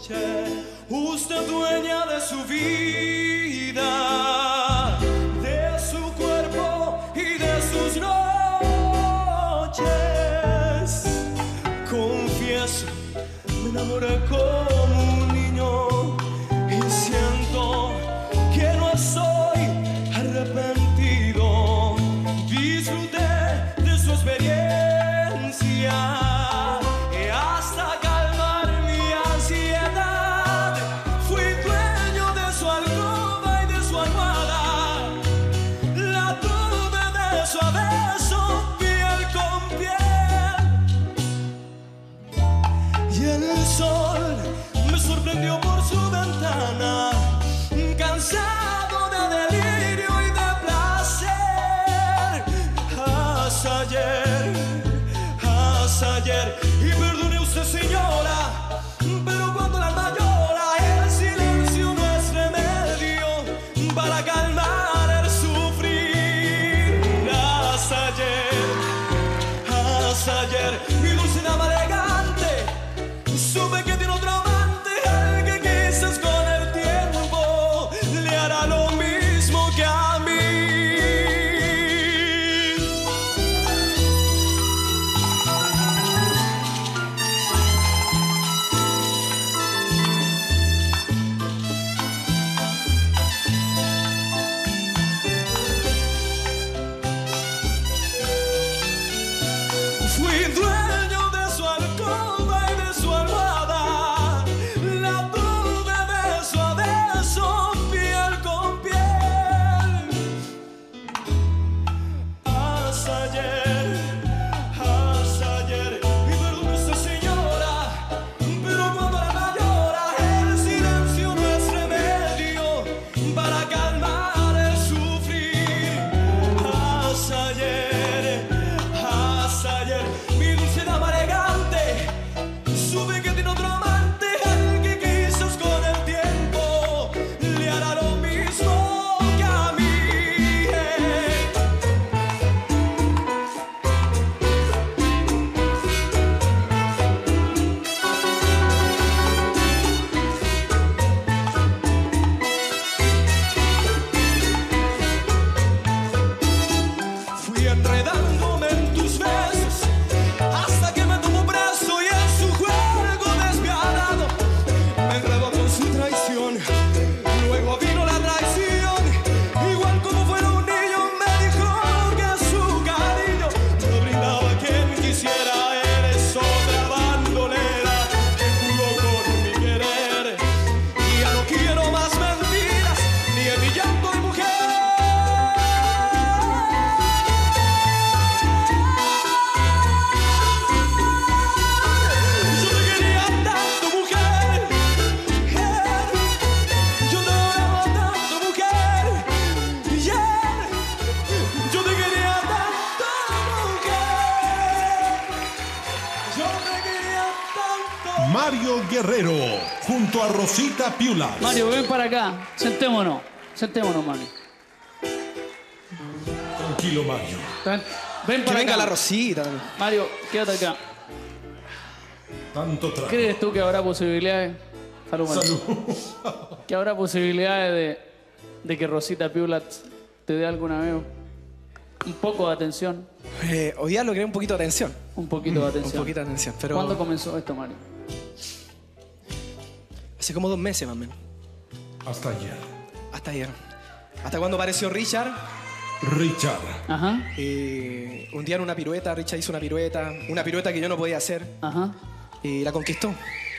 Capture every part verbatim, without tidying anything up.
Usted dueña de su vida, de su cuerpo y de sus noches. Confieso, me enamoré como un niño y siento que no estoy arrepentido. Disfruté de su experiencia. Sorprendió por su ventana, cansado de delirio y de placer. Hasta ayer, hasta ayer. Y perdone usted, señora, pero cuando la alma llora, el silencio no es remedio para calmar el sufrir. Hasta ayer, hasta ayer. Mi dulce dama elegante, supe que tiene otro amante. Mario Guerrero, junto a Rosita Piulas. Mario, ven para acá. Sentémonos. Sentémonos, Mario. Tranquilo, Mario. Ven, ven para que venga acá. la Rosita. Mario, quédate acá. Tanto trago. ¿Crees tú que habrá posibilidades? Salud, Mario. Salud. ¿Que habrá posibilidades de, de que Rosita Piulas te dé alguna vez un poco de atención? Eh, hoy día lo quería un poquito de atención. Un poquito de atención. Un poquito de atención, pero... ¿Cuándo comenzó esto, Mario? Hace como dos meses, más o menos. Hasta ayer. Hasta ayer. Hasta cuando apareció Richard. Richard. Ajá. Eh, un día en una pirueta, Richard hizo una pirueta. Una pirueta que yo no podía hacer. Ajá. Y la conquistó.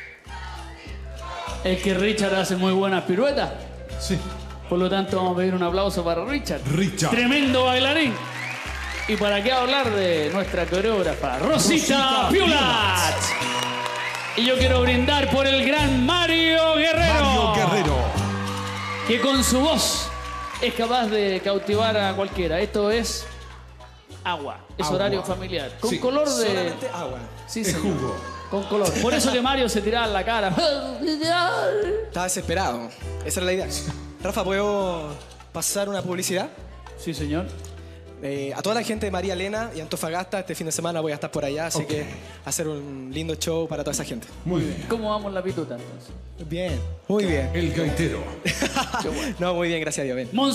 Es que Richard hace muy buenas piruetas. Sí. Por lo tanto, vamos a pedir un aplauso para Richard. Richard. Tremendo bailarín. Y para qué hablar de nuestra coreógrafa, Rosita, Rosita Piulas. Y yo quiero brindar por el gran Mario Guerrero. Mario Guerrero. Que con su voz es capaz de cautivar a cualquiera. Esto es agua. Es Agua. Horario familiar. Con Sí. color de... Solamente agua. Sí, Es señor. jugo. Con color. Por eso que Mario se tiraba en la cara. Estaba desesperado. Esa era la idea. Rafa, ¿puedo pasar una publicidad? Sí, señor. eh, a toda la gente de María Elena y Antofagasta, este fin de semana voy a estar por allá, así Ok. que hacer un lindo show para toda esa gente. Muy bien. ¿Cómo vamos la pituta entonces? Bien, muy bien. El gaitero. No, muy bien, gracias a Dios. Bien. Monse